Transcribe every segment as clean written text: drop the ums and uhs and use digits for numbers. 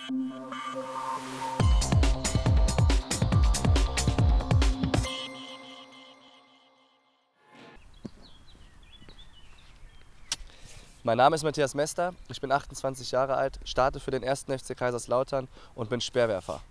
Mein Name ist Matthias Mester, ich bin 28 Jahre alt, starte für den 1. FC Kaiserslautern und bin Speerwerfer.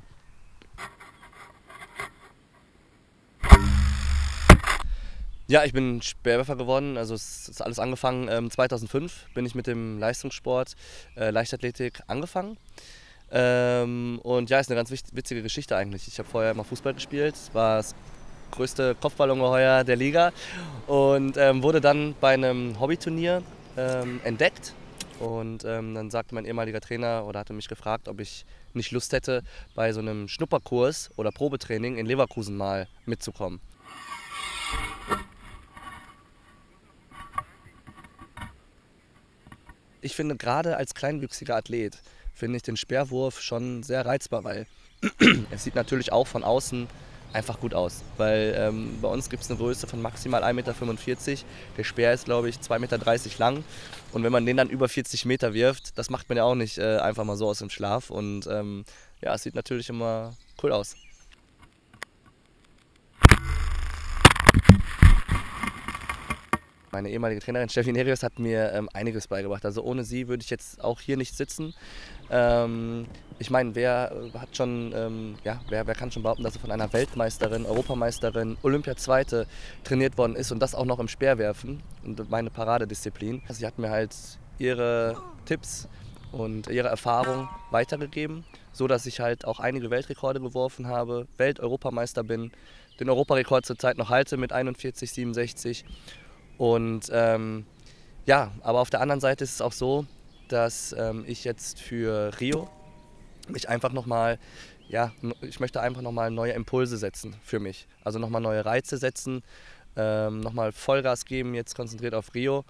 Ja, ich bin Speerwerfer geworden, also es ist alles angefangen. 2005 bin ich mit dem Leistungssport, Leichtathletik angefangen. Und ja, ist eine ganz witzige Geschichte eigentlich. Ich habe vorher immer Fußball gespielt, war das größte Kopfballungeheuer der Liga und wurde dann bei einem Hobbyturnier entdeckt. Und dann sagte mein ehemaliger Trainer oder hatte mich gefragt, ob ich nicht Lust hätte, bei so einem Schnupperkurs oder Probetraining in Leverkusen mal mitzukommen. Ich finde, gerade als kleinwüchsiger Athlet finde ich den Speerwurf schon sehr reizbar, weil es sieht natürlich auch von außen einfach gut aus. Weil bei uns gibt es eine Größe von maximal 1,45 Meter. Der Speer ist, glaube ich, 2,30 Meter lang. Und wenn man den dann über 40 Meter wirft, das macht man ja auch nicht einfach mal so aus dem Schlaf. Und ja, es sieht natürlich immer cool aus. Meine ehemalige Trainerin Steffi Nerius hat mir einiges beigebracht. Also ohne sie würde ich jetzt auch hier nicht sitzen. Ich meine, wer kann schon behaupten, dass er von einer Weltmeisterin, Europameisterin, Olympiazweite trainiert worden ist und das auch noch im Speerwerfen und meine Paradedisziplin. Sie hat mir halt ihre Tipps und ihre Erfahrung weitergegeben, so dass ich halt auch einige Weltrekorde geworfen habe, Europameister bin, den Europarekord zurzeit noch halte mit 41,67. Und ja, aber auf der anderen Seite ist es auch so, dass ich jetzt für Rio mich einfach nochmal, ja, ich möchte einfach nochmal neue Impulse setzen für mich. Also nochmal neue Reize setzen, nochmal Vollgas geben, jetzt konzentriert auf Rio.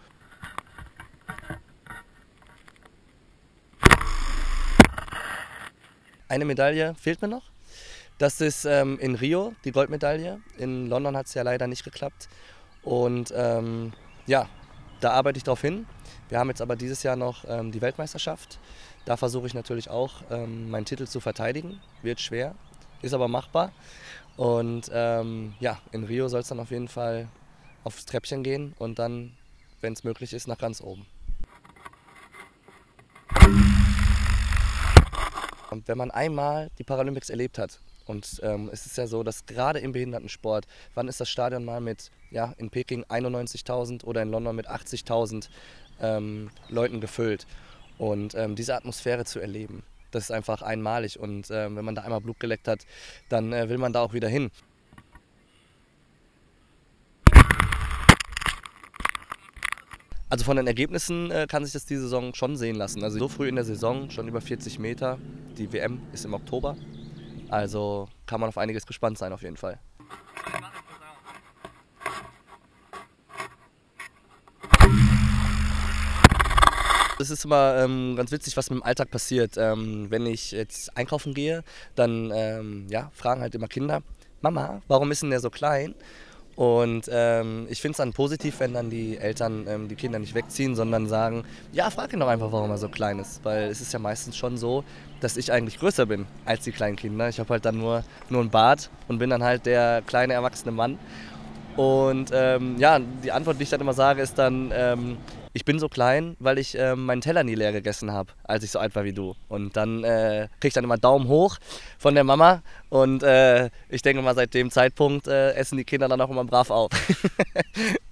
Eine Medaille fehlt mir noch. Das ist in Rio die Goldmedaille. In London hat es ja leider nicht geklappt. Und ja, da arbeite ich drauf hin. Wir haben jetzt aber dieses Jahr noch die Weltmeisterschaft. Da versuche ich natürlich auch, meinen Titel zu verteidigen. Wird schwer, ist aber machbar. Und ja, in Rio soll es dann auf jeden Fall aufs Treppchen gehen und dann, wenn es möglich ist, nach ganz oben. Und wenn man einmal die Paralympics erlebt hat, und es ist ja so, dass gerade im Behindertensport, wann ist das Stadion mal mit, ja, in Peking 91.000 oder in London mit 80.000 Leuten gefüllt. Und diese Atmosphäre zu erleben, das ist einfach einmalig. Und wenn man da einmal Blut geleckt hat, dann will man da auch wieder hin. Also von den Ergebnissen kann sich das diese Saison schon sehen lassen. Also so früh in der Saison, schon über 40 Meter. Die WM ist im Oktober. Also kann man auf einiges gespannt sein auf jeden Fall. Es ist immer ganz witzig, was mit dem Alltag passiert. Wenn ich jetzt einkaufen gehe, dann ja, fragen halt immer Kinder, Mama, warum ist denn der so klein? Und ich finde es dann positiv, wenn dann die Eltern die Kinder nicht wegziehen, sondern sagen, ja, frag ihn doch einfach, warum er so klein ist. Weil es ist ja meistens schon so, dass ich eigentlich größer bin als die kleinen Kinder. Ich habe halt dann nur einen Bart und bin dann halt der kleine erwachsene Mann. Und ja, die Antwort, die ich dann immer sage, ist dann, ich bin so klein, weil ich meinen Teller nie leer gegessen habe, als ich so alt war wie du. Und dann kriege ich dann immer Daumen hoch von der Mama. Und ich denke mal, seit dem Zeitpunkt essen die Kinder dann auch immer brav auf.